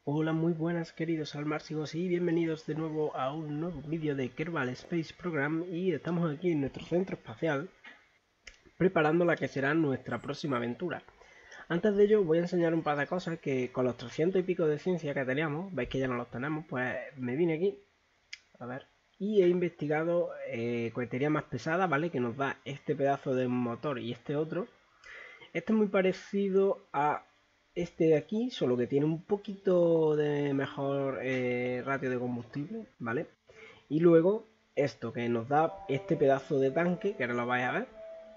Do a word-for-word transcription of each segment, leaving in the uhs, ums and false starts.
Hola, muy buenas queridos almárcigos y bienvenidos de nuevo a un nuevo vídeo de Kerbal Space Program. Y estamos aquí en nuestro centro espacial preparando la que será nuestra próxima aventura. Antes de ello voy a enseñar un par de cosas que con los trescientos y pico de ciencia que teníamos, veis que ya no los tenemos, pues me vine aquí, a ver, y he investigado eh, cohetería más pesada, ¿vale? Que nos da este pedazo de motor y este otro. Este es muy parecido a este de aquí, solo que tiene un poquito de mejor eh, ratio de combustible, ¿vale? Y luego esto que nos da este pedazo de tanque, que ahora lo vais a ver.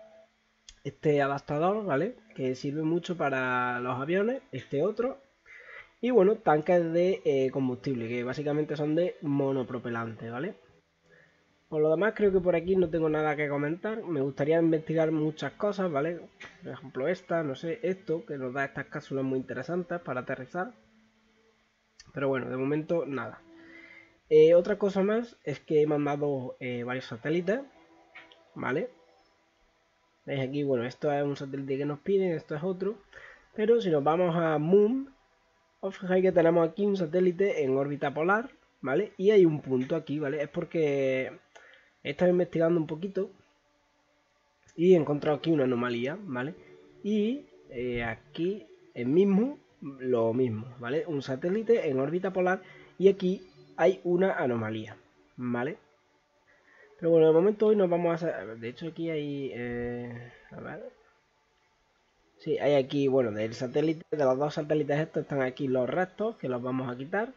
Este adaptador, ¿vale? Que sirve mucho para los aviones, este otro. Y bueno, tanques de eh, combustible, que básicamente son de monopropelante, ¿vale? Por lo demás, creo que por aquí no tengo nada que comentar. Me gustaría investigar muchas cosas, ¿vale? Por ejemplo esta, no sé, esto, que nos da estas cápsulas muy interesantes para aterrizar. Pero bueno, de momento nada. Eh, otra cosa más es que he mandado eh, varios satélites, ¿vale? Veis aquí, bueno, esto es un satélite que nos piden, esto es otro. Pero si nos vamos a Moon, os fijáis que tenemos aquí un satélite en órbita polar, ¿vale? Y hay un punto aquí, ¿vale? Es porque he estado investigando un poquito y he encontrado aquí una anomalía, ¿vale? Y eh, aquí el mismo, lo mismo, ¿vale? Un satélite en órbita polar y aquí hay una anomalía, ¿vale? Pero bueno, de momento hoy nos vamos a hacer... De hecho aquí hay... Eh, a ver... Sí, hay aquí, bueno, del satélite, de los dos satélites estos están aquí los restos, que los vamos a quitar.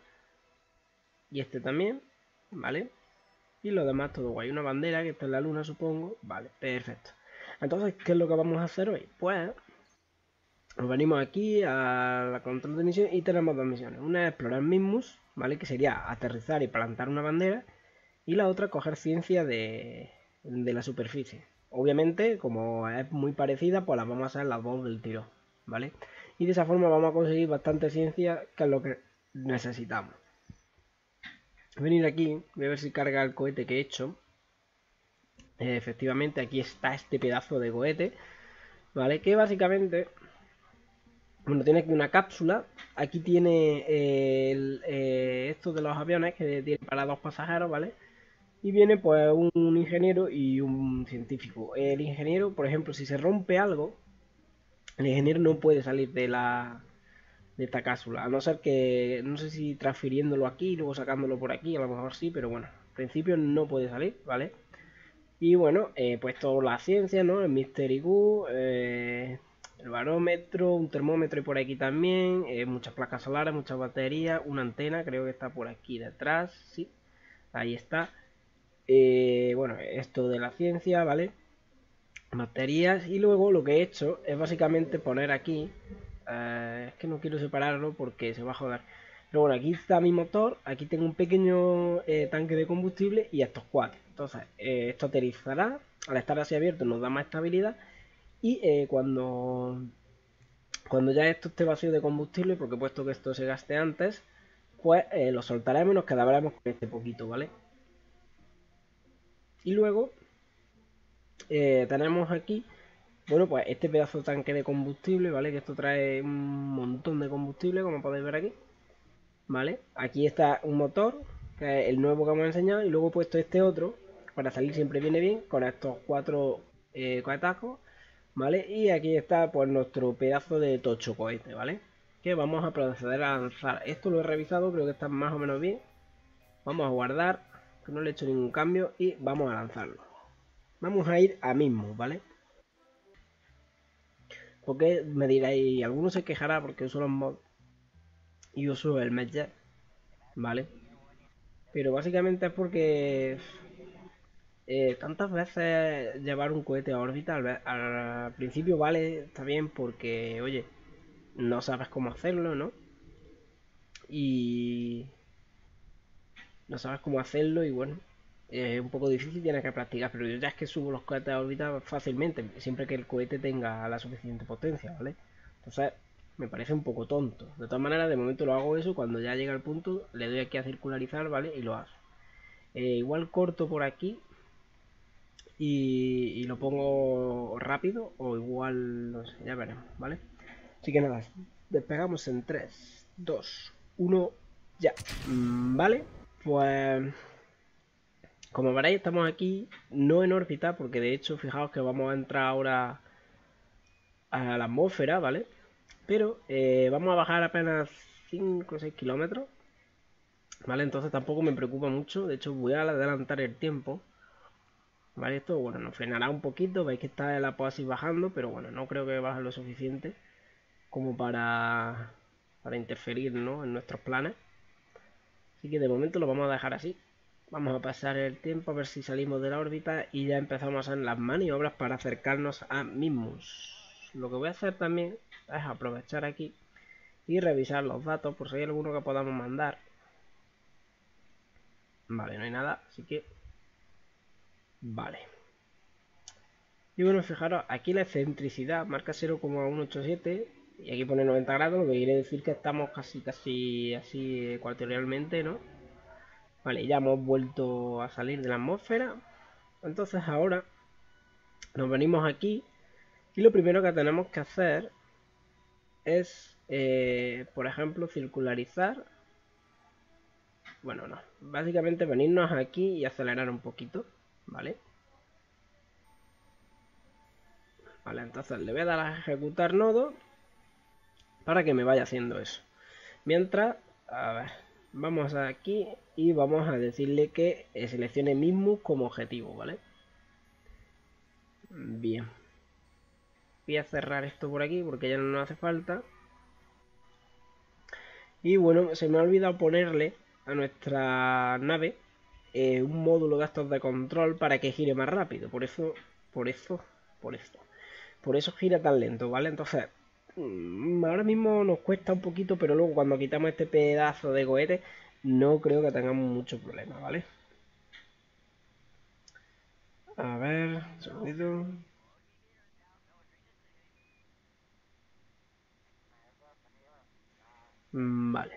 Y este también, ¿vale? Y lo demás todo guay. Una bandera que está en la luna, supongo. Vale, perfecto. Entonces, ¿qué es lo que vamos a hacer hoy? Pues nos venimos aquí a la control de misión y tenemos dos misiones. Una es explorar Mismus, ¿vale? Que sería aterrizar y plantar una bandera. Y la otra, coger ciencia de, de la superficie. Obviamente, como es muy parecida, pues las vamos a hacer las dos del tiro, ¿vale? Y de esa forma vamos a conseguir bastante ciencia, que es lo que necesitamos. Venir aquí, voy a ver si carga el cohete que he hecho. Eh, efectivamente, aquí está este pedazo de cohete, ¿vale? Que básicamente, bueno, tiene aquí una cápsula. Aquí tiene eh, el, eh, esto de los aviones que tiene para dos pasajeros, ¿vale? Y viene pues un, un ingeniero y un científico. El ingeniero, por ejemplo, si se rompe algo, el ingeniero no puede salir de la de esta cápsula, a no ser que, no sé si transfiriéndolo aquí y luego sacándolo por aquí, a lo mejor sí, pero bueno, en principio no puede salir, ¿vale? Y bueno, eh, pues toda la ciencia, ¿no? El Mystery Q, eh, el barómetro, un termómetro y por aquí también, eh, muchas placas solares, muchas baterías, una antena, creo que está por aquí detrás, sí, ahí está. Eh, bueno, esto de la ciencia, ¿vale? Baterías y luego lo que he hecho es básicamente poner aquí, eh, es que no quiero separarlo porque se va a joder. Pero bueno, aquí está mi motor, aquí tengo un pequeño eh, tanque de combustible y estos cuatro. Entonces, eh, esto aterrizará, al estar así abierto nos da más estabilidad y eh, cuando, cuando ya esto esté vacío de combustible, porque he puesto que esto se gaste antes, pues eh, lo soltaremos y nos quedaremos con este poquito, ¿vale? Y luego eh, tenemos aquí, bueno, pues este pedazo de tanque de combustible, ¿vale? Que esto trae un montón de combustible, como podéis ver aquí, ¿vale? Aquí está un motor, que es el nuevo que hemos enseñado, y luego he puesto este otro, para salir siempre viene bien, con estos cuatro eh, cohetazos, ¿vale? Y aquí está, pues, nuestro pedazo de tocho cohete, ¿vale? Que vamos a proceder a lanzar. Esto lo he revisado, creo que está más o menos bien. Vamos a guardar, que no le he hecho ningún cambio, y vamos a lanzarlo. Vamos a ir a mismo, ¿vale? Porque me diréis, alguno se quejará porque uso los mods y uso el Medjet, ¿vale? Pero básicamente es porque eh, tantas veces llevar un cohete a órbita al, al principio vale, está bien porque, oye, no sabes cómo hacerlo, ¿no? Y no sabes cómo hacerlo y bueno, es un poco difícil, tienes que practicar, pero yo ya es que subo los cohetes a órbita fácilmente, siempre que el cohete tenga la suficiente potencia, ¿vale? Entonces, me parece un poco tonto. De todas maneras, de momento lo hago eso, cuando ya llega el punto, le doy aquí a circularizar, ¿vale? Y lo hago. Eh, igual corto por aquí y, y lo pongo rápido, o igual, no sé, ya veremos, ¿vale? Así que nada, despegamos en tres, dos, uno, ya. Mm, vale, pues como veréis estamos aquí, no en órbita, porque de hecho fijaos que vamos a entrar ahora a la atmósfera, ¿vale? Pero eh, vamos a bajar apenas cinco o seis kilómetros, ¿vale? Entonces tampoco me preocupa mucho, de hecho voy a adelantar el tiempo, ¿vale? Esto, bueno, nos frenará un poquito, veis que está el apoasis bajando, pero bueno, no creo que baje lo suficiente como para, para interferir, ¿no?, en nuestros planes. Así que de momento lo vamos a dejar así. Vamos a pasar el tiempo a ver si salimos de la órbita y ya empezamos a hacer las maniobras para acercarnos a Mimus. Lo que voy a hacer también es aprovechar aquí y revisar los datos por si hay alguno que podamos mandar. Vale, no hay nada, así que... Vale. Y bueno, fijaros, aquí la excentricidad marca cero coma ciento ochenta y siete y aquí pone noventa grados, lo que quiere decir que estamos casi, casi así ecuatorialmente, ¿no? Vale, ya hemos vuelto a salir de la atmósfera. Entonces ahora nos venimos aquí y lo primero que tenemos que hacer es, eh, por ejemplo, circularizar. Bueno, no. Básicamente venirnos aquí y acelerar un poquito, ¿vale? Vale, entonces le voy a dar a ejecutar nodo para que me vaya haciendo eso. Mientras, a ver, vamos aquí y vamos a decirle que seleccione Mimus como objetivo, ¿vale? Bien. Voy a cerrar esto por aquí porque ya no nos hace falta. Y bueno, se me ha olvidado ponerle a nuestra nave eh, un módulo de estos de control para que gire más rápido. Por eso, por eso, por esto. Por eso gira tan lento, ¿vale? Entonces, mmm, ahora mismo nos cuesta un poquito, pero luego cuando quitamos este pedazo de cohete, no creo que tengamos mucho problema, ¿vale? A ver, un segundito. Mm, vale.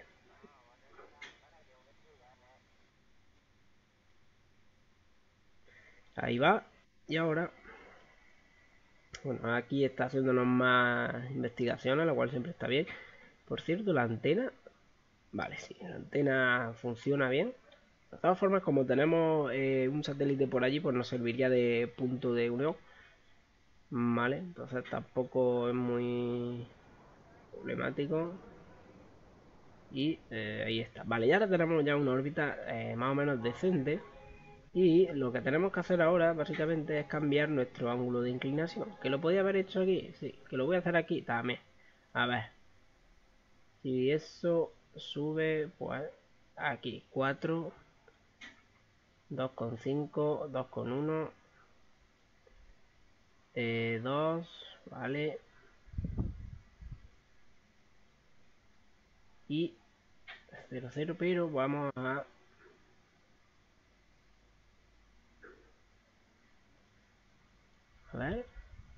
Ahí va. Y ahora, bueno, aquí está haciéndonos más investigaciones, lo cual siempre está bien. Por cierto, la antena... Vale, sí, la antena funciona bien. De todas formas, como tenemos eh, un satélite por allí, pues nos serviría de punto de unión. Vale, entonces tampoco es muy problemático. Y eh, ahí está. Vale, y ahora tenemos ya una órbita eh, más o menos decente. Y lo que tenemos que hacer ahora, básicamente, es cambiar nuestro ángulo de inclinación. ¿Que lo podía haber hecho aquí? Sí. ¿Que lo voy a hacer aquí? También. A ver. Si eso sube, pues aquí. cuatro, dos coma cinco, dos coma uno, eh, dos, vale. Y cero cero, pero vamos a... A ver.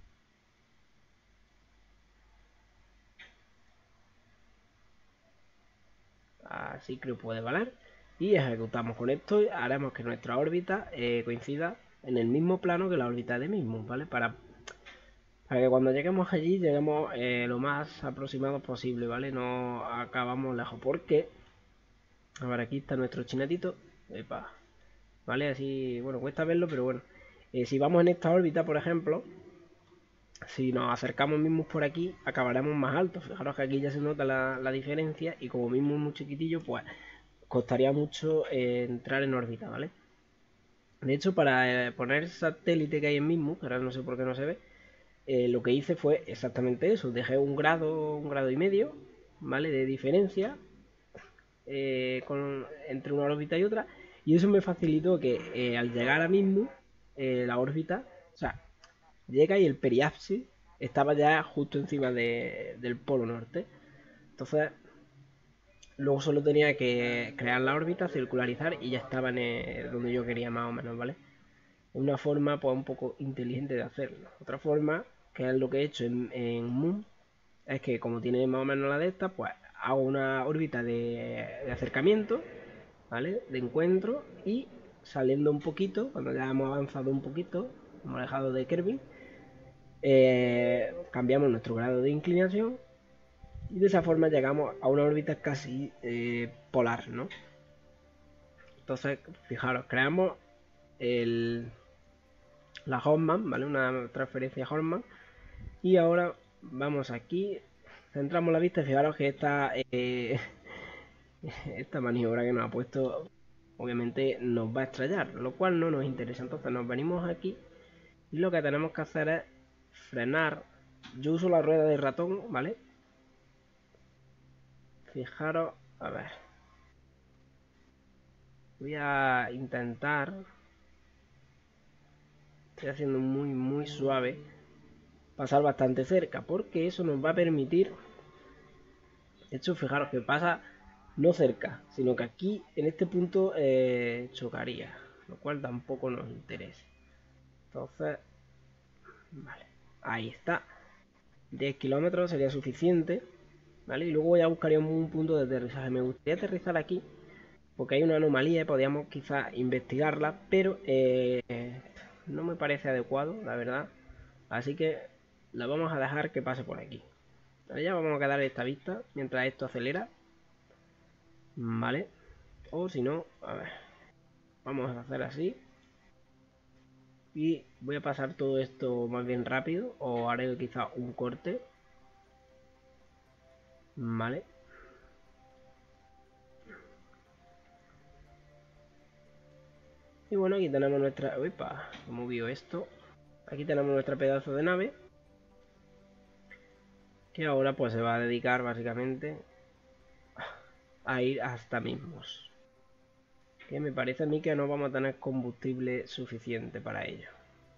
Así creo que puede valer. Y ejecutamos con esto y haremos que nuestra órbita eh, coincida en el mismo plano que la órbita de Mimus, ¿vale? Para, para que cuando lleguemos allí lleguemos eh, lo más aproximado posible, ¿vale? No acabamos lejos. Porque, a ver, aquí está nuestro chinatito. Epa. ¿Vale? Así, bueno, cuesta verlo, pero bueno. Eh, si vamos en esta órbita, por ejemplo, si nos acercamos mismos por aquí, acabaremos más altos. Fijaros que aquí ya se nota la, la diferencia y como mismo es muy chiquitillo, pues costaría mucho eh, entrar en órbita, ¿vale? De hecho, para eh, poner el satélite que hay en mismo, que ahora no sé por qué no se ve, eh, lo que hice fue exactamente eso. Dejé un grado, un grado y medio, ¿vale? De diferencia eh, con, entre una órbita y otra. Y eso me facilitó que eh, al llegar a mismo, eh, la órbita, o sea, llega y el periapsis estaba ya justo encima de, del polo norte. Entonces, luego solo tenía que crear la órbita, circularizar y ya estaba en el, donde yo quería más o menos, ¿vale? Una forma pues un poco inteligente de hacerlo. Otra forma, que es lo que he hecho en, en Moon, es que como tiene más o menos la de esta, pues hago una órbita de, de acercamiento, ¿vale? De encuentro y saliendo un poquito, cuando ya hemos avanzado un poquito, hemos dejado de Kerbin, eh, cambiamos nuestro grado de inclinación Y de esa forma llegamos a una órbita casi eh, polar, ¿no? Entonces, fijaros, creamos el, la Hoffman, ¿vale? Una transferencia Hoffman. Y ahora vamos aquí, centramos la vista y fijaros que esta, eh, esta maniobra que nos ha puesto obviamente nos va a estrellar, lo cual no nos interesa. Entonces nos venimos aquí y lo que tenemos que hacer es frenar. Yo uso la rueda de ratón, ¿vale? Fijaros, a ver. Voy a intentar. Estoy haciendo muy, muy suave. Pasar bastante cerca, porque eso nos va a permitir. De hecho, fijaros que pasa no cerca, sino que aquí, en este punto, eh, chocaría. Lo cual tampoco nos interesa. Entonces, vale. Ahí está. diez kilómetros sería suficiente. ¿Vale? Y luego ya buscaríamos un punto de aterrizaje. Me gustaría aterrizar aquí, porque hay una anomalía y podríamos quizás investigarla, pero eh, no me parece adecuado, la verdad. Así que la vamos a dejar que pase por aquí. Ya vamos a quedar esta vista mientras esto acelera. Vale. O si no, a ver. Vamos a hacer así. Y voy a pasar todo esto más bien rápido. O haré quizá un corte. Vale. Y bueno, aquí tenemos nuestra... Uepa, he movido esto. Aquí tenemos nuestra pedazo de nave. Que ahora pues se va a dedicar básicamente a ir hasta mismos. Que me parece a mí que no vamos a tener combustible suficiente para ello.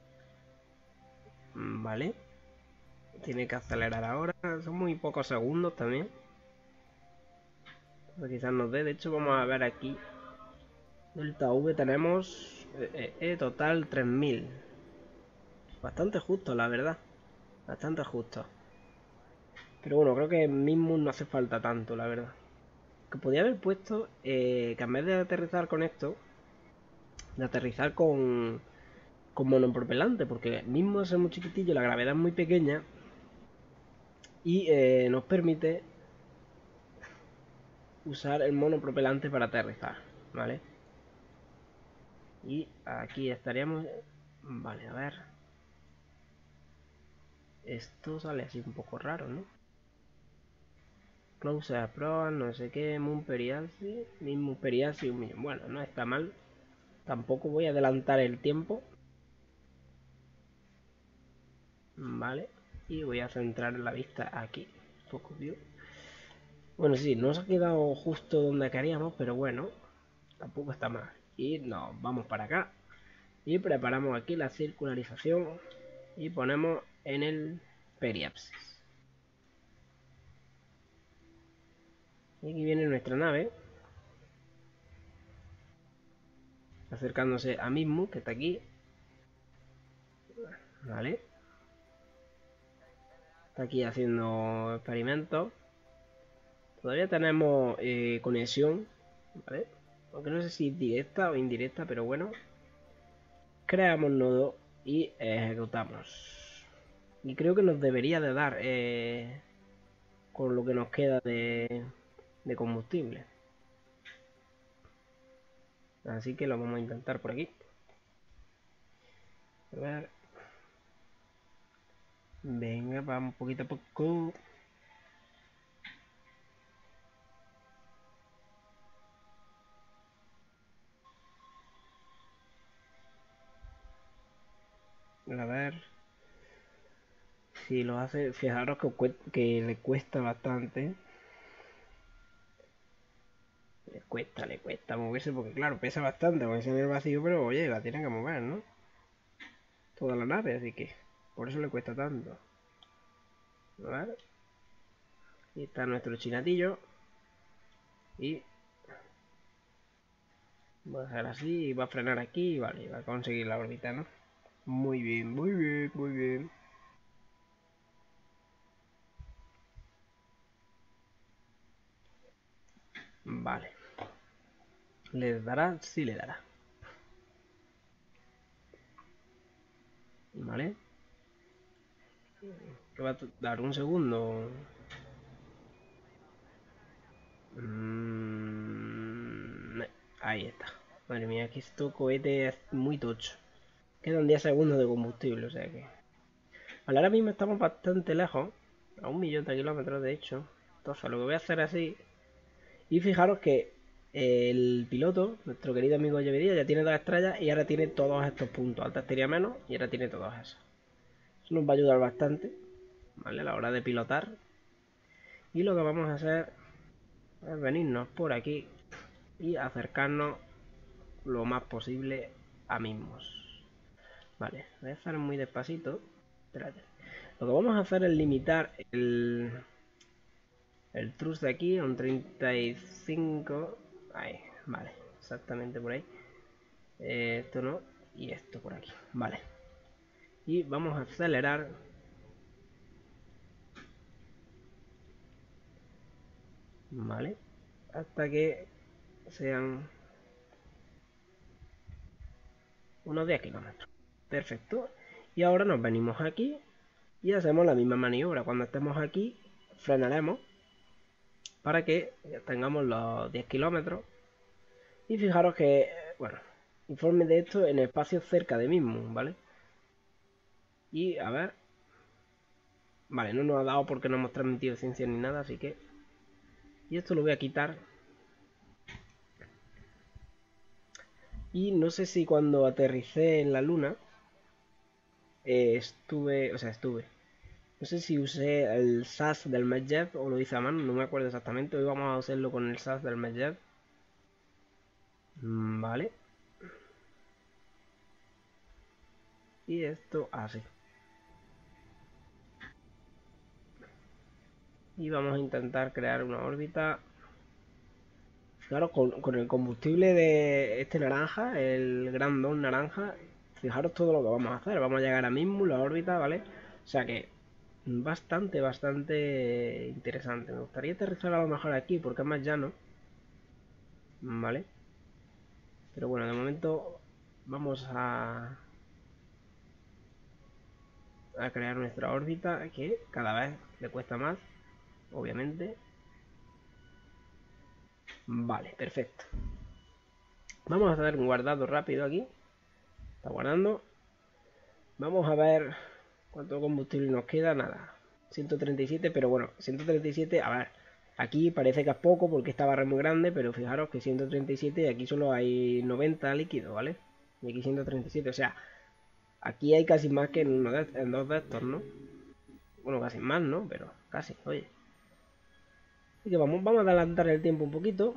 Vale. Tiene que acelerar ahora. Son muy pocos segundos también. Entonces quizás nos dé. De hecho vamos a ver aquí. Delta V tenemos eh, eh, eh, total tres mil. Bastante justo, la verdad. Bastante justo. Pero bueno, creo que mismo no hace falta tanto, la verdad. Que podía haber puesto eh, que en vez de aterrizar con esto, de aterrizar con, con monopropelante, porque mismo es muy chiquitillo, la gravedad es muy pequeña y eh, nos permite usar el monopropelante para aterrizar, ¿vale? Y aquí estaríamos... Vale, a ver. Esto sale así un poco raro, ¿no? Close Approach, no sé qué, Moon Periasi, Moon Periasi, un millón. Bueno, no está mal. Tampoco voy a adelantar el tiempo. Vale. Y voy a centrar la vista aquí. Focus View. Bueno, sí, nos ha quedado justo donde queríamos, pero bueno, tampoco está mal. Y nos vamos para acá. Y preparamos aquí la circularización. Y ponemos en el periapsis. Y aquí viene nuestra nave. Acercándose a mismo, que está aquí. Vale. Está aquí haciendo experimentos. Todavía tenemos eh, conexión, ¿vale? Aunque no sé si directa o indirecta, pero bueno. Creamos nodo y ejecutamos. Y creo que nos debería de dar eh, con lo que nos queda de, de combustible. Así que lo vamos a intentar por aquí. A ver. Venga, vamos poquito a poco. A ver. Si lo hace, fijaros que, que le cuesta bastante. Le cuesta, le cuesta moverse porque claro, pesa bastante moverse en el vacío, pero oye, la tiene que mover, ¿no? Toda la nave, así que por eso le cuesta tanto. A ver. Aquí está nuestro chinatillo. Y va a dejar así y va a frenar aquí y vale, va a conseguir la órbita, ¿no? Muy bien, muy bien, muy bien. Vale. ¿Le dará? Sí le dará. Vale. Que va a dar un segundo. Mm, ahí está. Madre mía, que esto cohete es muy tocho. Quedan diez segundos de combustible, o sea que... Vale, ahora mismo estamos bastante lejos. A un millón de kilómetros, de hecho. Entonces, lo que voy a hacer así... Y fijaros que el piloto, nuestro querido amigo Llevedía, ya tiene dos estrellas y ahora tiene todos estos puntos. Antes tenía menos y ahora tiene todos esos. Eso nos va a ayudar bastante, ¿vale? A la hora de pilotar. Y lo que vamos a hacer es venirnos por aquí y acercarnos lo más posible a mismos. Vale, voy a hacer muy despacito. Espérate. Lo que vamos a hacer es limitar el, el thrust de aquí a un treinta y cinco. Ahí, vale, exactamente por ahí. Eh, esto no, y esto por aquí. Vale. Y vamos a acelerar. Vale. Hasta que sean unos diez kilómetros. Perfecto. Y ahora nos venimos aquí y hacemos la misma maniobra. Cuando estemos aquí, frenaremos para que tengamos los diez kilómetros. Y fijaros que, bueno, informe de esto en espacios cerca de mismo, ¿vale? Y a ver. Vale, no nos ha dado porque no hemos transmitido ciencia ni nada, así que... Y esto lo voy a quitar. Y no sé si cuando aterricé en la luna eh, estuve, o sea, estuve. No sé si usé el S A S del Medvedev o lo hice a mano, no me acuerdo exactamente. Hoy vamos a hacerlo con el S A S del Medvedev. Vale. Y esto así. Y vamos a intentar crear una órbita. Claro, con, con el combustible de este naranja, el grandón naranja, fijaros todo lo que vamos a hacer. Vamos a llegar a mismo la órbita, ¿vale? O sea que bastante, bastante interesante. Me gustaría aterrizar a lo mejor aquí porque es más llano. ¿Vale? Pero bueno, de momento vamos a, a crear nuestra órbita que cada vez le cuesta más, obviamente. Vale, perfecto. Vamos a hacer un guardado rápido aquí. Está guardando. Vamos a ver cuánto combustible nos queda. Nada, ciento treinta y siete, pero bueno, ciento treinta y siete, a ver, aquí parece que es poco porque esta barra es muy grande, pero fijaros que ciento treinta y siete y aquí solo hay noventa líquidos, ¿vale? Y aquí ciento treinta y siete, o sea, aquí hay casi más que en, uno de, en dos de estos, ¿no? Bueno, casi más, ¿no? Pero casi, oye. Así que vamos, vamos a adelantar el tiempo un poquito.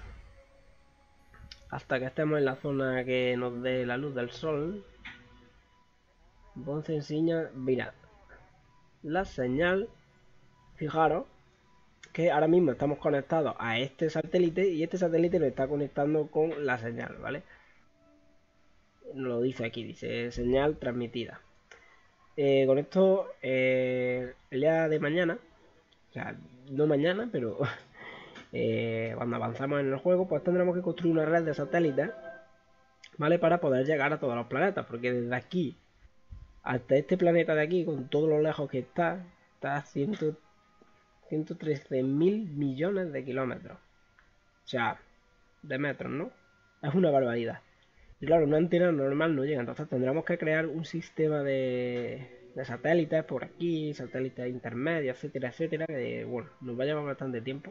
Hasta que estemos en la zona que nos dé la luz del sol. Entonces enseña, mirad. La señal, fijaros, que ahora mismo estamos conectados a este satélite y este satélite lo está conectando con la señal, ¿vale? Nos lo dice aquí, dice señal transmitida. Eh, con esto, eh, el día de mañana, o sea, no mañana, pero eh, cuando avanzamos en el juego, pues tendremos que construir una red de satélites, ¿vale? Para poder llegar a todos los planetas, porque desde aquí hasta este planeta de aquí, con todo lo lejos que está, está a ciento trece mil millones de kilómetros. O sea, de metros, ¿no? Es una barbaridad. Y claro, una antena normal no llega, entonces tendremos que crear un sistema de, de satélites por aquí, satélites intermedios, etcétera, etcétera, que bueno, nos va a llevar bastante tiempo.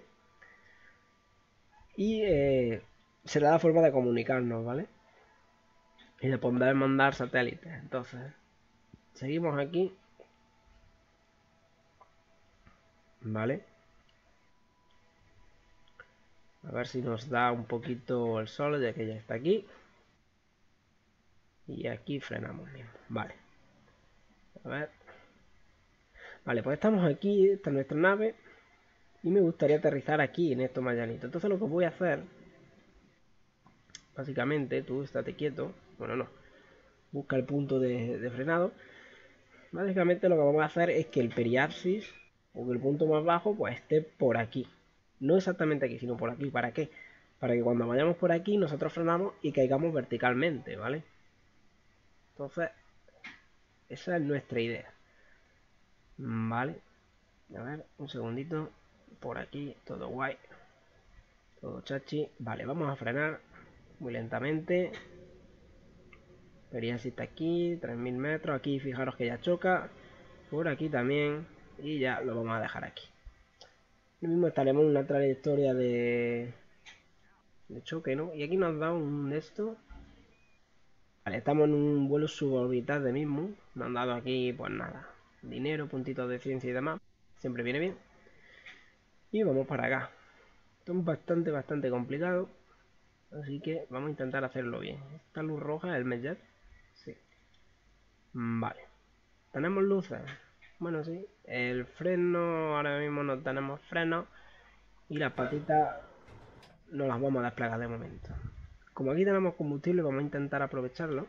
Y eh, será la forma de comunicarnos, ¿vale? Y de poder mandar satélites. Entonces, seguimos aquí. ¿Vale? A ver si nos da un poquito el sol, ya que ya está aquí. Y aquí frenamos mismo. Vale. A ver. Vale, pues estamos aquí, esta es nuestra nave. Y me gustaría aterrizar aquí, en esto más llanito. Entonces lo que voy a hacer, básicamente, tú estate quieto. Bueno, no. Busca el punto de, de frenado. Básicamente lo que vamos a hacer es que el periapsis, o que el punto más bajo, pues esté por aquí. No exactamente aquí, sino por aquí. ¿Para qué? Para que cuando vayamos por aquí nosotros frenamos y caigamos verticalmente, ¿vale? Entonces, esa es nuestra idea. Vale. A ver, un segundito. Por aquí, todo guay. Todo chachi. Vale, vamos a frenar muy lentamente. Vería si está aquí, tres mil metros. Aquí fijaros que ya choca. Por aquí también. Y ya lo vamos a dejar aquí. Ahora mismo estaremos en una trayectoria de, de choque, ¿no? Y aquí nos da un de esto. Vale, estamos en un vuelo suborbital de mismo. Nos han dado aquí, pues nada, dinero, puntitos de ciencia y demás. Siempre viene bien. Y vamos para acá. Esto es bastante, bastante complicado. Así que vamos a intentar hacerlo bien. Esta luz roja es el Medjet. Sí. Vale. ¿Tenemos luces? Bueno, sí. El freno, ahora mismo no tenemos freno. Y las patitas no las vamos a desplegar de momento. Como aquí tenemos combustible, vamos a intentar aprovecharlo.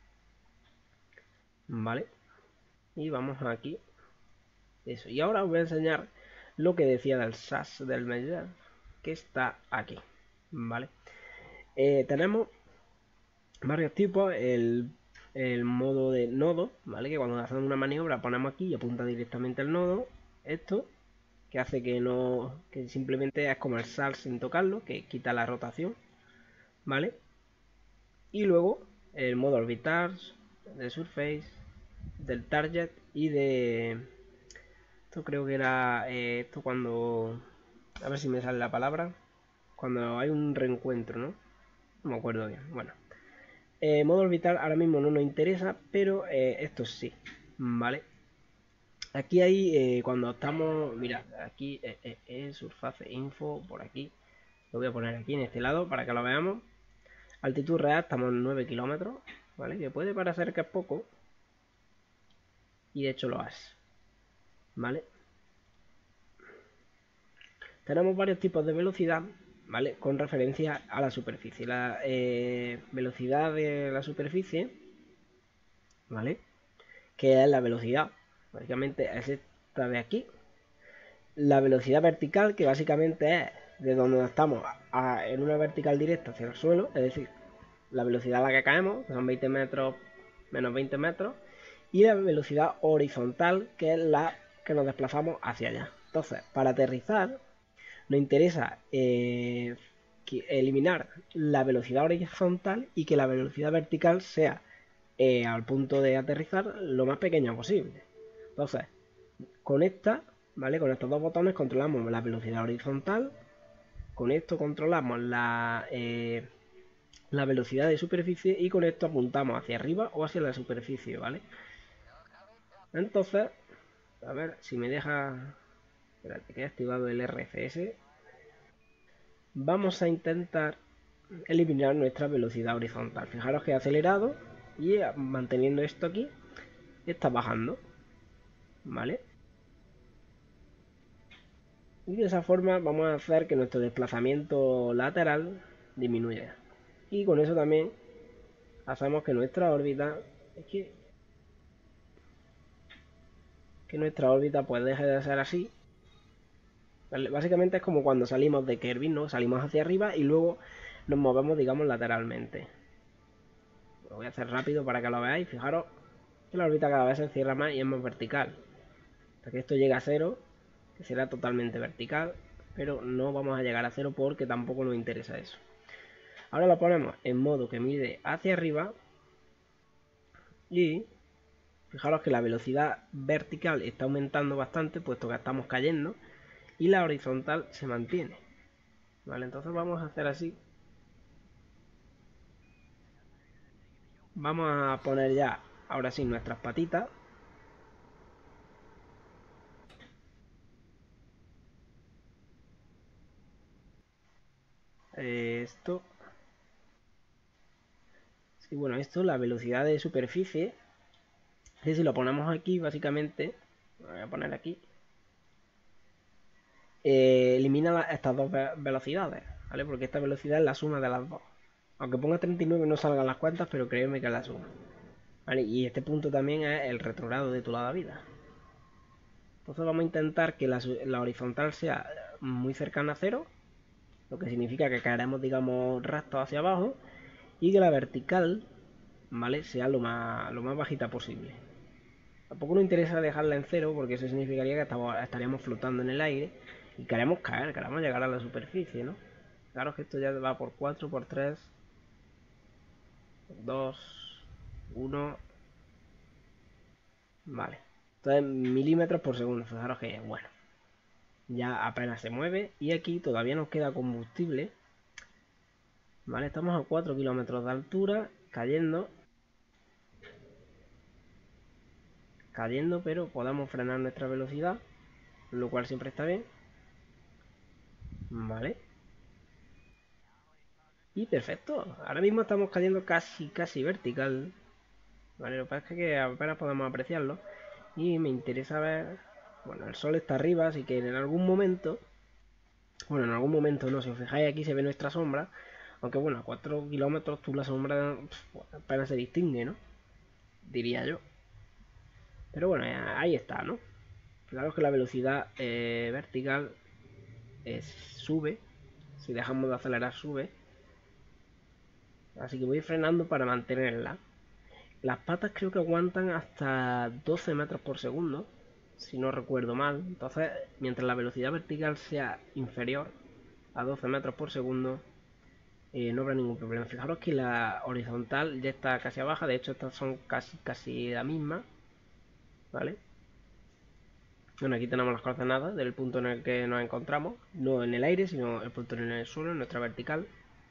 Vale. Y vamos aquí. Eso. Y ahora os voy a enseñar lo que decía del S A S del Medjet, que está aquí. Vale. Eh, tenemos varios tipos. El, el modo de nodo, ¿vale? Que cuando hacemos una maniobra ponemos aquí y apunta directamente al nodo. Esto, que hace que no, que simplemente es como el S A S sin tocarlo, que quita la rotación, ¿vale? Y luego el modo orbital, de surface, del target y de... Esto creo que era eh, esto cuando... A ver si me sale la palabra. Cuando hay un reencuentro, ¿no? No me acuerdo bien. Bueno. Eh, modo orbital ahora mismo no nos interesa, pero eh, esto sí. Vale. Aquí hay, eh, cuando estamos... Mira, aquí eh, eh, eh, surface info, por aquí. Lo voy a poner aquí en este lado para que lo veamos. Altitud real, estamos en nueve kilómetros. ¿Vale? Que puede parecer que es poco. Y de hecho lo es. ¿Vale? Tenemos varios tipos de velocidad, ¿vale? Con referencia a la superficie. La eh, velocidad de la superficie, ¿vale? Que es la velocidad, básicamente es esta de aquí. La velocidad vertical, que básicamente es de donde estamos a, a, en una vertical directa hacia el suelo, es decir, la velocidad a la que caemos, que son veinte metros menos veinte metros, y la velocidad horizontal, que es la que nos desplazamos hacia allá. Entonces, para aterrizar, nos interesa eh, eliminar la velocidad horizontal y que la velocidad vertical sea eh, al punto de aterrizar lo más pequeña posible. Entonces, con esta, ¿vale? Con estos dos botones controlamos la velocidad horizontal. Con esto controlamos la, eh, la velocidad de superficie y con esto apuntamos hacia arriba o hacia la superficie, ¿vale? Entonces, a ver si me deja... Espérate, que he activado el R C S. Vamos a intentar eliminar nuestra velocidad horizontal. Fijaros que he acelerado y manteniendo esto aquí está bajando, ¿vale? Y de esa forma vamos a hacer que nuestro desplazamiento lateral disminuya. Y con eso también hacemos que nuestra órbita es que, que nuestra órbita pues deje de ser así. ¿Vale? Básicamente es como cuando salimos de Kelvin, ¿no? Salimos hacia arriba y luego nos movemos, digamos, lateralmente. Lo voy a hacer rápido para que lo veáis. Fijaros que la órbita cada vez se cierra más y es más vertical. Hasta que esto llegue a cero, que será totalmente vertical, pero no vamos a llegar a cero porque tampoco nos interesa eso. Ahora lo ponemos en modo que mide hacia arriba y fijaros que la velocidad vertical está aumentando bastante puesto que estamos cayendo y la horizontal se mantiene. Vale, entonces vamos a hacer así. Vamos a poner ya, ahora sí, nuestras patitas. Esto. Sí, bueno, esto, la velocidad de superficie. Es decir, si lo ponemos aquí, básicamente, lo voy a poner aquí. Eh, elimina la, estas dos ve velocidades, ¿vale? Porque esta velocidad es la suma de las dos. Aunque ponga treinta y nueve no salgan las cuentas, pero créeme que es la suma. ¿Vale? Y este punto también es el retrogrado de tu lado de vida. Entonces vamos a intentar que la, la horizontal sea muy cercana a cero, lo que significa que caeremos, digamos, rectos hacia abajo, y que la vertical, ¿vale? Sea lo más, lo más bajita posible. Tampoco nos interesa dejarla en cero, porque eso significaría que estamos, estaríamos flotando en el aire y queremos caer, queremos llegar a la superficie, ¿no? Fijaros que esto ya va por cuatro, por tres, dos, uno. Vale. Entonces, milímetros por segundo. Fijaros que, bueno, ya apenas se mueve. Y aquí todavía nos queda combustible. Vale, estamos a cuatro kilómetros de altura, cayendo. Cayendo, pero podamos frenar nuestra velocidad, lo cual siempre está bien. Vale. Y perfecto. Ahora mismo estamos cayendo casi, casi vertical. Vale, lo que pasa es que apenas podemos apreciarlo. Y me interesa ver... Bueno, el sol está arriba, así que en algún momento... Bueno, en algún momento no, si os fijáis aquí se ve nuestra sombra. Aunque bueno, a cuatro kilómetros tú la sombra pff, apenas se distingue, ¿no? Diría yo. Pero bueno, ahí está, ¿no? Claro que la velocidad eh, vertical es, sube. Si dejamos de acelerar sube. Así que voy frenando para mantenerla. Las patas creo que aguantan hasta doce metros por segundo, si no recuerdo mal. Entonces, mientras la velocidad vertical sea inferior a doce metros por segundo, eh, no habrá ningún problema. Fijaros que la horizontal ya está casi abajo. De hecho, estas son casi, casi la misma. ¿Vale? Bueno, aquí tenemos las coordenadas del punto en el que nos encontramos. No en el aire, sino el punto en el suelo, en nuestra vertical.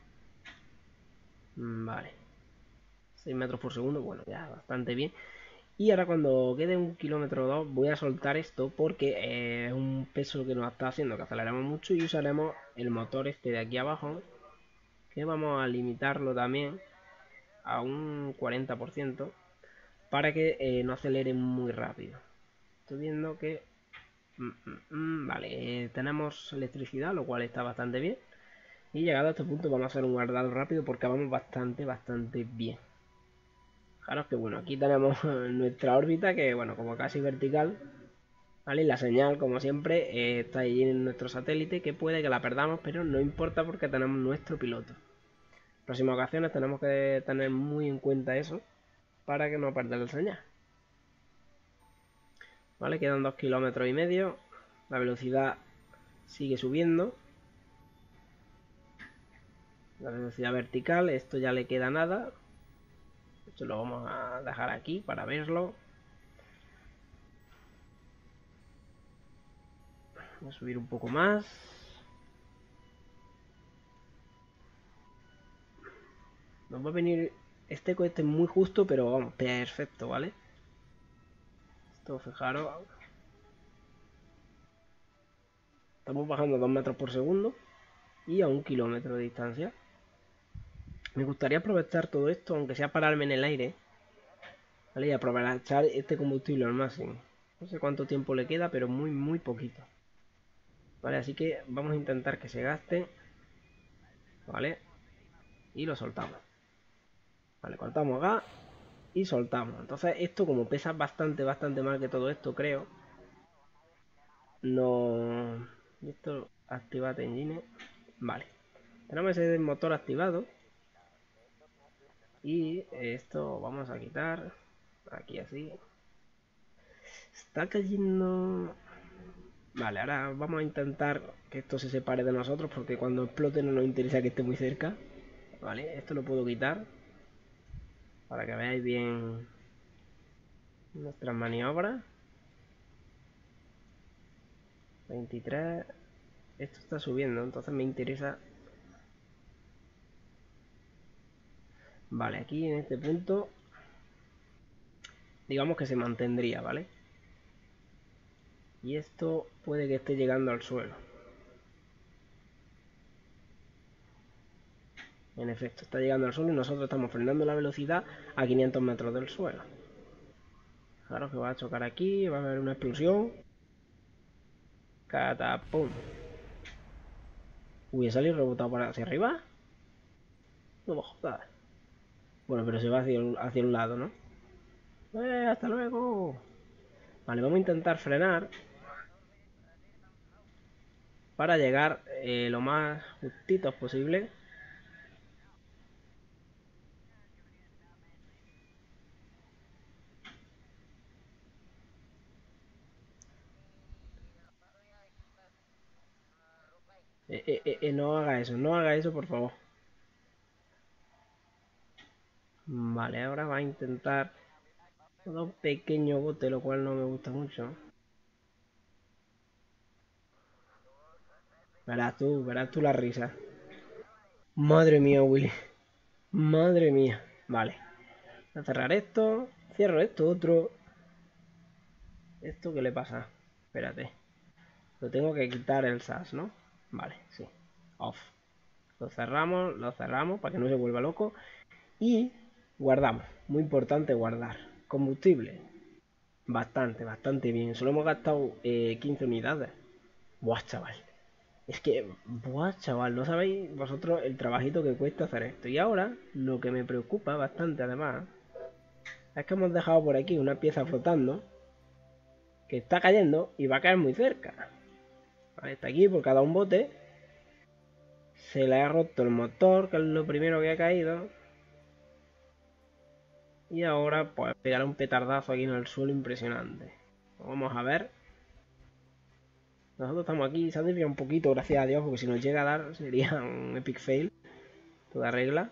Vale. seis metros por segundo, bueno, ya bastante bien. Y ahora cuando quede un kilómetro o dos voy a soltar esto porque eh, es un peso que nos está haciendo que aceleremos mucho y usaremos el motor este de aquí abajo, que vamos a limitarlo también a un cuarenta por ciento para que eh, no acelere muy rápido. Estoy viendo que... Mm, mm, mm, vale, eh, tenemos electricidad, lo cual está bastante bien. Y llegado a este punto vamos a hacer un guardado rápido porque vamos bastante, bastante bien. Fijaros que bueno, aquí tenemos nuestra órbita que bueno, como casi vertical, ¿vale? Y la señal, como siempre, eh, está ahí en nuestro satélite, que puede que la perdamos, pero no importa porque tenemos nuestro piloto. En próximas ocasiones tenemos que tener muy en cuenta eso para que no perder la señal. Vale, quedan dos kilómetros y medio. La velocidad sigue subiendo. La velocidad vertical, esto ya le queda nada. Esto lo vamos a dejar aquí para verlo. Voy a subir un poco más. Nos va a venir este cohete muy justo, pero vamos, perfecto, ¿vale? Esto, fijaros. Estamos bajando a dos metros por segundo y a un kilómetro de distancia. Me gustaría aprovechar todo esto, aunque sea pararme en el aire, ¿vale? Y aprovechar este combustible al máximo. No sé cuánto tiempo le queda, pero muy, muy poquito. Vale, así que vamos a intentar que se gaste. Vale. Y lo soltamos. Vale, cortamos gas y soltamos. Entonces esto, como pesa bastante, bastante más que todo esto, creo. No... Esto, activate engine. Vale. Tenemos ese motor activado. Y esto vamos a quitar. Aquí así. Está cayendo... Vale, ahora vamos a intentar que esto se separe de nosotros porque cuando explote no nos interesa que esté muy cerca. Vale, esto lo puedo quitar para que veáis bien nuestras maniobras. veintitrés. Esto está subiendo, entonces me interesa... Vale, aquí en este punto digamos que se mantendría, ¿vale? Y esto puede que esté llegando al suelo. En efecto, está llegando al suelo y nosotros estamos frenando la velocidad a quinientos metros del suelo. Claro que va a chocar aquí, va a haber una explosión. Catapum. Uy, he salido rebotado para hacia arriba. No me jodas. Bueno, pero se va hacia, hacia un lado, ¿no? ¡Eh, hasta luego! Vale, vamos a intentar frenar para llegar eh, lo más justitos posible. Eh, eh, eh, eh, no haga eso, no haga eso, por favor. Vale, ahora va a intentar un pequeño bote, lo cual no me gusta mucho. Verás tú, verás tú la risa. Madre mía, Willy. Madre mía. Vale. Voy a cerrar esto. Cierro esto, otro. ¿Esto qué le pasa? Espérate. Lo tengo que quitar el S A S, ¿no? Vale, sí. Off. Lo cerramos, lo cerramos para que no se vuelva loco. Y guardamos. Muy importante guardar. Combustible. Bastante, bastante bien. Solo hemos gastado eh, quince unidades. Buah, chaval. Es que, buah, chaval, no sabéis vosotros el trabajito que cuesta hacer esto. Y ahora, lo que me preocupa bastante además, es que hemos dejado por aquí una pieza flotando que está cayendo y va a caer muy cerca. Vale, está aquí por cada un bote. Se le ha roto el motor, que es lo primero que ha caído. Y ahora, pues, pegará un petardazo aquí en el suelo impresionante. Vamos a ver. Nosotros estamos aquí, se ha desviado un poquito, gracias a Dios, porque si nos llega a dar sería un epic fail. Toda regla.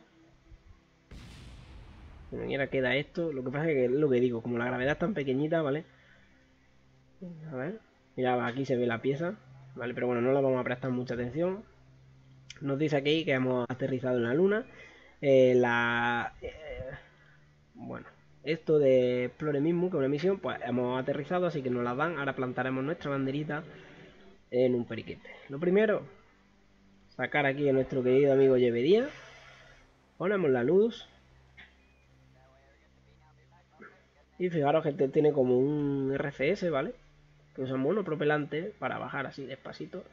Y ahora queda esto. Lo que pasa es que es lo que digo, como la gravedad es tan pequeñita, ¿vale? A ver. Mira, aquí se ve la pieza. Vale, pero bueno, no la vamos a prestar mucha atención. Nos dice aquí que hemos aterrizado en la luna. Eh, la... Eh, bueno, esto de Explore mismo, que es una misión, pues hemos aterrizado, así que nos la dan. Ahora plantaremos nuestra banderita en un periquete. Lo primero, sacar aquí a nuestro querido amigo Llevedía. Ponemos la luz. Y fijaros que este tiene como un R C S, ¿vale? Que usamos uno propelante para bajar así despacito.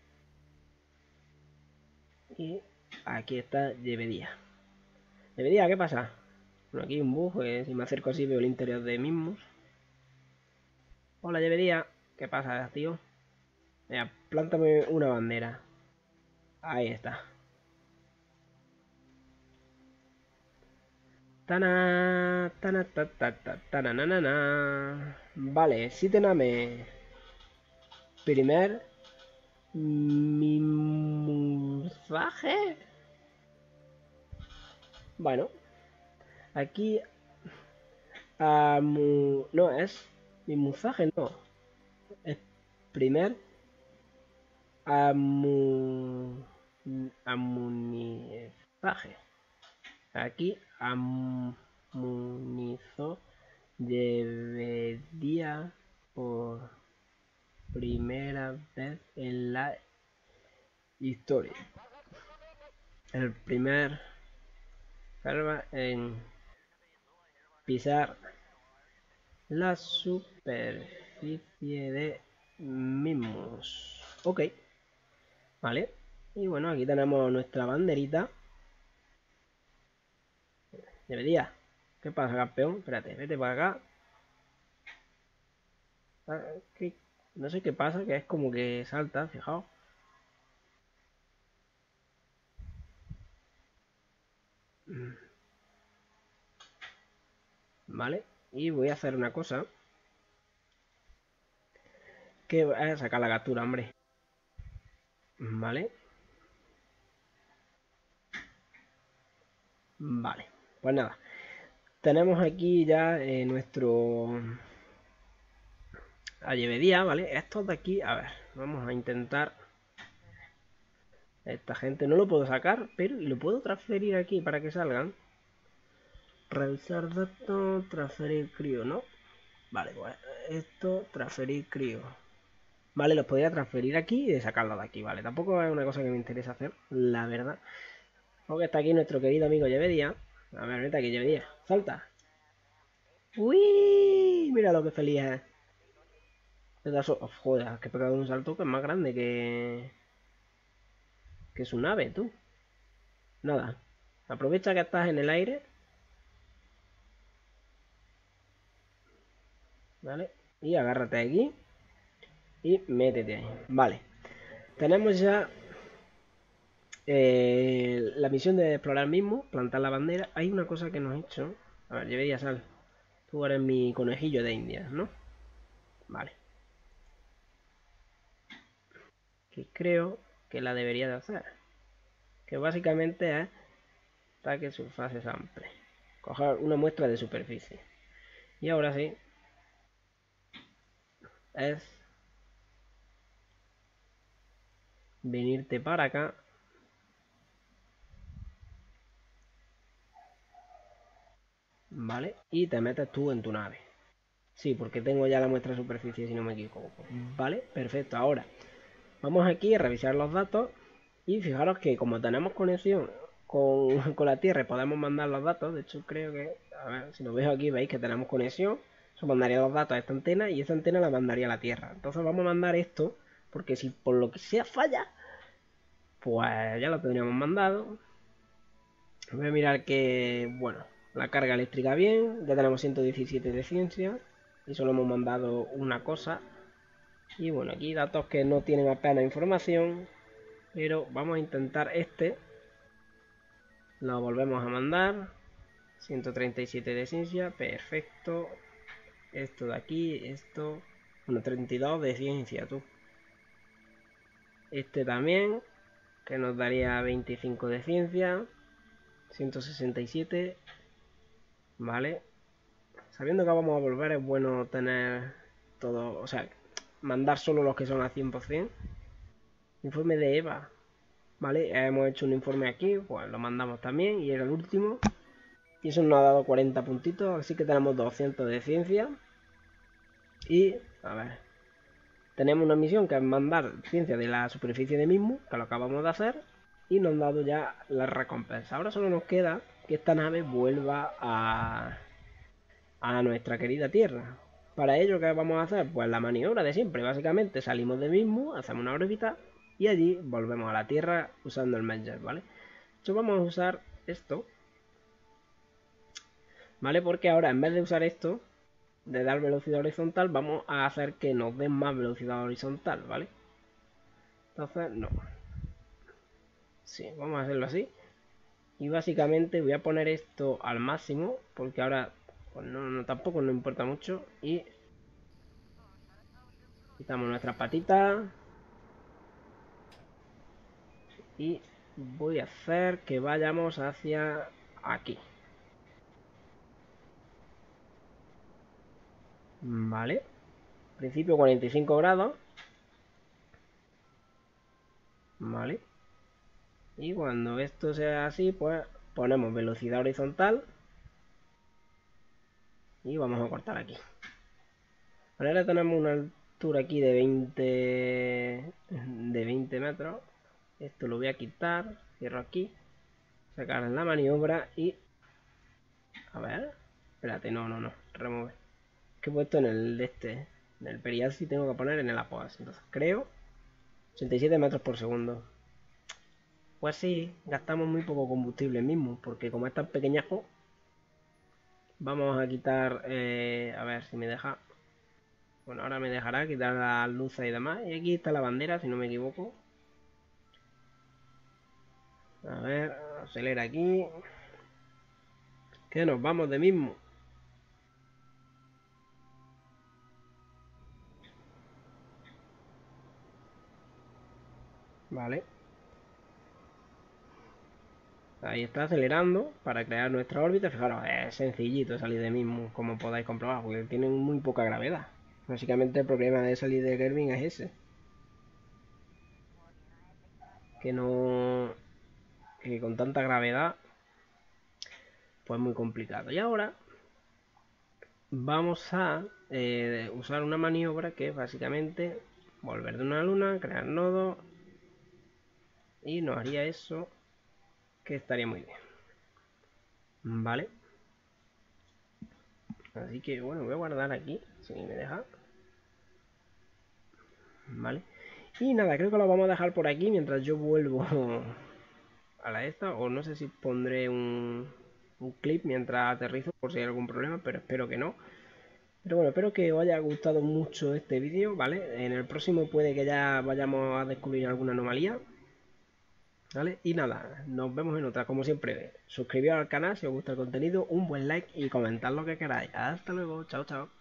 Y aquí está Llevedía. Llevedía, ¿qué pasa? Bueno, aquí hay un bug, que si me acerco así veo el interior de mismos. Hola, Llevedía. ¿Qué pasa, tío? Mira, plántame una bandera. Ahí está. Tana, tana, ta, ta, ta, tana, na, na, na. Vale, si tename. Primer mimuzaje. Bueno, aquí amu, no es mimuzaje, no. Es primer amu, amunizaje. Aquí amunizó debería por primera vez en la historia. El primer calva en pisar la superficie de mismos. Ok, vale. Y bueno, aquí tenemos nuestra banderita. Debería. ¿Qué pasa, campeón? Espérate, vete para acá. Ah, ¿qué? No sé qué pasa, que es como que salta, fijaos. Vale, y voy a hacer una cosa. Que voy a sacar la captura, hombre. Vale. Vale, pues nada. Tenemos aquí ya eh, nuestro Allevedía, ¿vale? Estos de aquí, a ver, vamos a intentar. Esta gente no lo puedo sacar, pero lo puedo transferir aquí para que salgan. Revisar datos, transferir crío, ¿no? Vale, pues esto, transferir crío. Vale, los podría transferir aquí y sacarlo de aquí, vale. Tampoco es una cosa que me interesa hacer, la verdad. Porque está aquí nuestro querido amigo Llevedía. A ver, vete aquí, Llevedía. Salta. ¡Uy! Mira lo que feliz es. Oh, joder, que he pegado un salto que es más grande que... Que su nave, tú. Nada. Aprovecha que estás en el aire. ¿Vale? Y agárrate aquí. Y métete ahí. Vale. Tenemos ya eh, la misión de explorar mismo, plantar la bandera. Hay una cosa que nos he hecho. A ver, Llevedía, sal. Tú eres mi conejillo de Indias, ¿no? Vale. Que creo que la debería de hacer. Que básicamente es Stack Surface Sample. Coger una muestra de superficie. Y ahora sí, es venirte para acá. Vale, y te metes tú en tu nave. Sí, porque tengo ya la muestra de superficie, si no me equivoco. Vale, perfecto. Ahora, vamos aquí a revisar los datos. Y fijaros que como tenemos conexión con, con la Tierra, podemos mandar los datos. De hecho, creo que, a ver, si lo veis aquí, veis que tenemos conexión. Eso mandaría los datos a esta antena y esta antena la mandaría a la Tierra. Entonces vamos a mandar esto, porque si por lo que sea falla, pues ya lo tendríamos mandado. Voy a mirar que, bueno, la carga eléctrica bien. Ya tenemos ciento diecisiete de ciencia y solo hemos mandado una cosa. Y bueno, aquí datos que no tienen apenas información, pero vamos a intentar este. Lo volvemos a mandar. ciento treinta y siete de ciencia, perfecto. Esto de aquí, esto, bueno, treinta y dos de ciencia, tú. Este también, que nos daría veinticinco de ciencia. ciento sesenta y siete. Vale. Sabiendo que vamos a volver, es bueno tener todo, o sea, mandar solo los que son a cien por cien. Informe de Eva. Vale, hemos hecho un informe aquí, pues lo mandamos también y era el último. Y eso nos ha dado cuarenta puntitos, así que tenemos doscientos de ciencia. Y, a ver, tenemos una misión que es mandar ciencia de la superficie de mismo, que lo acabamos de hacer. Y nos han dado ya la recompensa. Ahora solo nos queda que esta nave vuelva a, a nuestra querida Tierra. Para ello, ¿qué vamos a hacer? Pues la maniobra de siempre. Básicamente salimos de mismo, hacemos una órbita y allí volvemos a la Tierra usando el Messenger, ¿vale? Yo vamos a usar esto, ¿vale? Porque ahora en vez de usar esto, de dar velocidad horizontal, vamos a hacer que nos den más velocidad horizontal, ¿vale? Entonces, no. Sí, vamos a hacerlo así. Y básicamente voy a poner esto al máximo, porque ahora pues no, no tampoco nos importa mucho. Y quitamos nuestras patitas. Y voy a hacer que vayamos hacia aquí. Vale. Principio cuarenta y cinco grados. Vale. Y cuando esto sea así, pues ponemos velocidad horizontal. Y vamos a cortar aquí. Ahora tenemos una altura aquí de veinte, de veinte metros. Esto lo voy a quitar. Cierro aquí. Sacar la maniobra y... A ver. Espérate, no, no, no. Remover. Que he puesto en el de este. En el perial sí tengo que poner en el apoas. Entonces creo... ochenta y siete metros por segundo. Pues sí, gastamos muy poco combustible mismo. Porque como es tan pequeñajo... Vamos a quitar... Eh, a ver si me deja... Bueno, ahora me dejará quitar las luces y demás. Y aquí está la bandera, si no me equivoco. A ver, acelera aquí. Que nos vamos de mismo. Vale. Ahí está acelerando para crear nuestra órbita. Fijaros, es sencillito salir de mismo, como podáis comprobar, porque tienen muy poca gravedad. Básicamente el problema de salir de Kerbin es ese. Que no... Que con tanta gravedad... Pues muy complicado. Y ahora... Vamos a eh, usar una maniobra que es básicamente... Volver de una luna, crear nodo... Y nos haría eso... Que estaría muy bien. Vale. Así que bueno, voy a guardar aquí, si me deja. Vale. Y nada, creo que lo vamos a dejar por aquí mientras yo vuelvo a la esta. O no sé si pondré un, un clip mientras aterrizo por si hay algún problema, pero espero que no. Pero bueno, espero que os haya gustado mucho este vídeo, ¿vale? En el próximo puede que ya vayamos a descubrir alguna anomalía. ¿Vale? Y nada, nos vemos en otra, como siempre. Suscribiros al canal si os gusta el contenido, un buen like y comentad lo que queráis. Hasta luego, chao, chao.